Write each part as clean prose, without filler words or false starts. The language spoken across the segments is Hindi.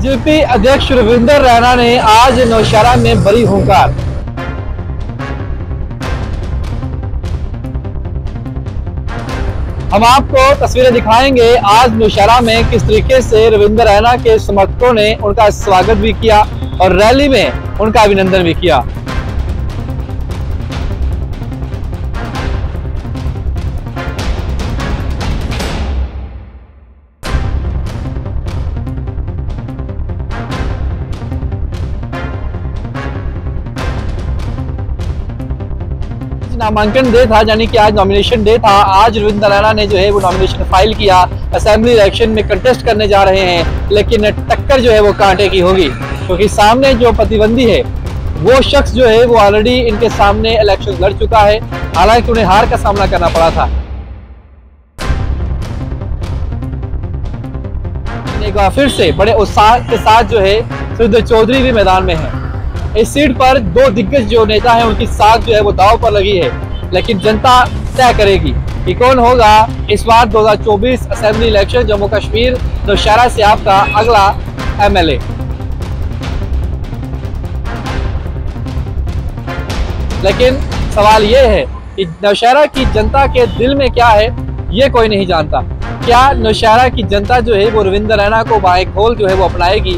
बीजेपी अध्यक्ष रविंदर रैना ने आज नौशहरा में बड़ी हुंकार। हम आपको तस्वीरें दिखाएंगे आज नौशहरा में किस तरीके से रविंदर रैना के समर्थकों ने उनका स्वागत भी किया और रैली में उनका अभिनंदन भी किया। नामांकन डे था, यानी कि आज नॉमिनेशन डे था। आज रविंदर रैना ने जो है वो नॉमिनेशन फाइल किया। असेंबली इलेक्शन में कंटेस्ट करने जा रहे हैं, लेकिन टक्कर जो है वो कांटे की होगी, क्योंकि सामने जो प्रतिद्वंदी है वो शख्स जो है वो ऑलरेडी इनके सामने इलेक्शन लड़ चुका है, हालांकि उन्हें हार का सामना करना पड़ा था। एक बार फिर से बड़े उत्साह के साथ जो है सुरेंद्र चौधरी भी मैदान में है। इस सीट पर दो दिग्गज जो नेता हैं उनकी साख जो है वो दांव पर लगी है, लेकिन जनता तय करेगी कि कौन होगा इस बार 2024 असेंबली इलेक्शन जम्मू कश्मीर नौशहरा से आपका अगला एमएलए। लेकिन सवाल ये है कि नौशहरा की जनता के दिल में क्या है ये कोई नहीं जानता। क्या नौशहरा की जनता जो है वो रविंदर रैना को बाएं खोल जो है वो अपनाएगी,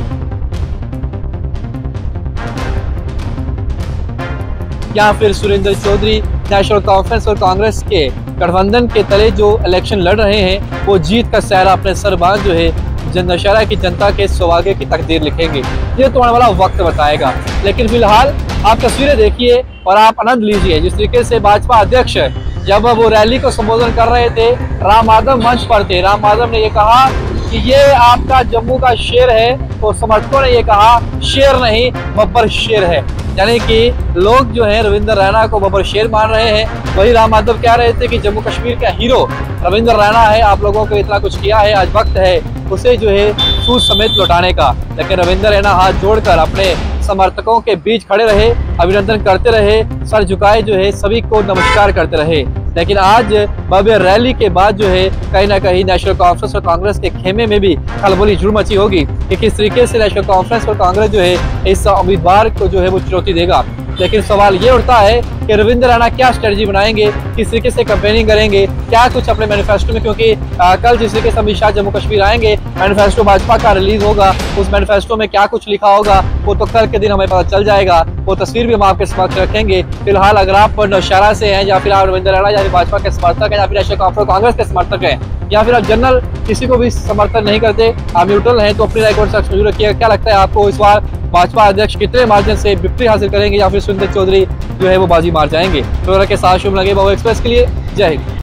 या फिर सुरेंद्र चौधरी नेशनल कॉन्फ्रेंस और कांग्रेस के गठबंधन के तले जो इलेक्शन लड़ रहे हैं वो जीत का सहरा अपने सर बांध जो है नौशहरा की जनता के सौभाग्य की तकदीर लिखेंगे। ये तो आने वाला वक्त बताएगा। लेकिन फिलहाल आप तस्वीरें देखिए और आप आनंद लीजिए जिस तरीके से भाजपा अध्यक्ष जब वो रैली को संबोधन कर रहे थे, राम माधव मंच पर थे। राम माधव ने ये कहा कि ये आपका जम्मू का शेर है, तो समर्थकों ने ये कहा शेर नहीं बब्बर शेर है, यानी कि लोग जो है रविंदर रैना को बब्बर शेर मान रहे हैं। वही राम माधव कह रहे थे कि जम्मू कश्मीर का हीरो रविंदर रैना है, आप लोगों को इतना कुछ किया है, आज वक्त है उसे जो है सूद समेत लौटाने का। लेकिन रविंदर रैना हाथ जोड़कर अपने समर्थकों के बीच खड़े रहे, अभिनंदन करते रहे, सर झुकाए जो है सभी को नमस्कार करते रहे। लेकिन आज भव्य रैली के बाद जो है कहीं ना कहीं नेशनल कॉन्फ्रेंस और कांग्रेस के खेमे में भी खलबली जुड़ मची होगी कि किस तरीके से नेशनल कॉन्फ्रेंस और कांग्रेस जो है इस उम्मीदवार को जो है वो चुनौती देगा। लेकिन सवाल ये उठता है कि रविंदर रैना क्या स्ट्रेटजी बनाएंगे, किस तरीके से कैंपेनिंग करेंगे, क्या कुछ अपने मैनिफेस्टो में, क्योंकि कल जिस तरीके से अमित शाह जम्मू कश्मीर आएंगे, मैनिफेस्टो भाजपा का रिलीज होगा, उस मैनिफेस्टो में क्या कुछ लिखा होगा वो तो कल के दिन हमें पता चल जाएगा। वो तस्वीर भी हम आपके समक्ष रखेंगे। फिलहाल अगर आप नौशहरा से हैं या फिर आप रविंदर रैना या फिर भाजपा के समर्थक हैं या फिर नेशनल कॉन्फ्रेंस कांग्रेस के समर्थक हैं या फिर आप जनरल किसी को भी समर्थन नहीं करते, आप न्यूट्रल हैं, तो अपनी राय को जरूर रखिएगा। क्या लगता है आपको इस बार भाजपा अध्यक्ष कितने मार्जिन से विक्ट्री हासिल करेंगे या फिर सुरेंद्र चौधरी जो है वो बाजी मार जाएंगे? तो के साथ शुभ लगे बाबू एक्सप्रेस के लिए जय हिंद।